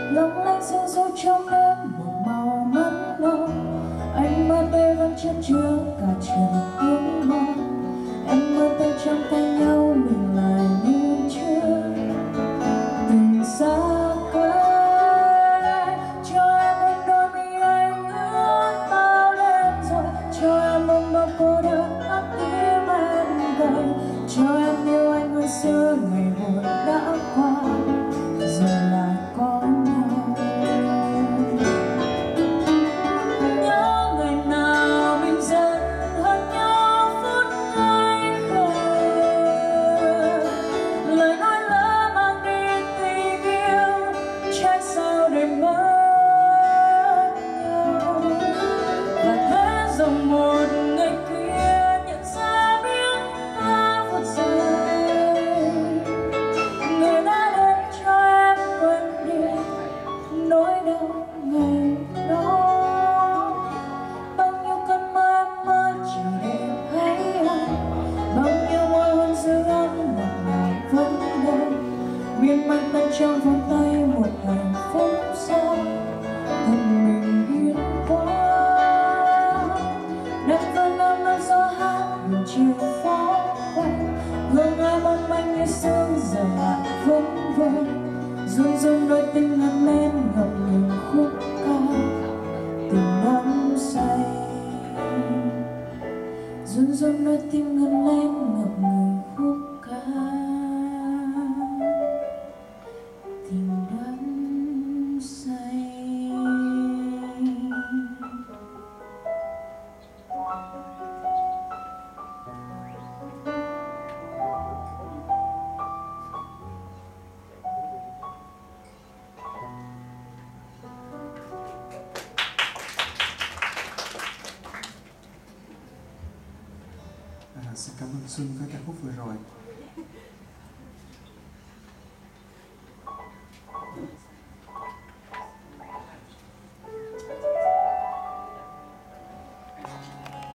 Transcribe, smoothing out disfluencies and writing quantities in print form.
lung linh sương du trong đêm một màu mắt nâu. Anh mơ đây vẫn chất chứa cả chuyện ước mơ. Em mơ tay trong tay nhau mình lại như chưa tình xa cách. Cho em một đôi mi anh ước bao đêm rồi, cho em một mơ cô đơn ấp tim em vậy. Cho em yêu anh hồi xưa ngày buồn đã qua, giờ lại có nhau. Nhớ ngày nào mình dần hơn nhau phút giây khờ, lời nói lỡ mang đi tình yêu, trách sao để mất nhau. Và thế dòng một ngày kia nhận ra biết ta phút giây, người đã đến cho em quên đi nỗi đau ngày đó. Bao nhiêu cơn mơ em mơ chỉ để thấy anh, bao nhiêu môi hôn giữ ấm một ngày vẫn đây, miên man tay trong vòng tay một hạnh phúc xa thân mình yên quá. Đêm vẫn ấm ấm gió hát buồn chiều phố quanh, hương ai mong manh như sương giờ lại vẫn vương, run run đôi tim ngân lên ngập ngừng khúc ca tình đắm say. Run run đôi tim ngân lên ngập ngừng khúc ca tình đắm say. Xin cảm ơn Xuân với ca khúc vừa rồi.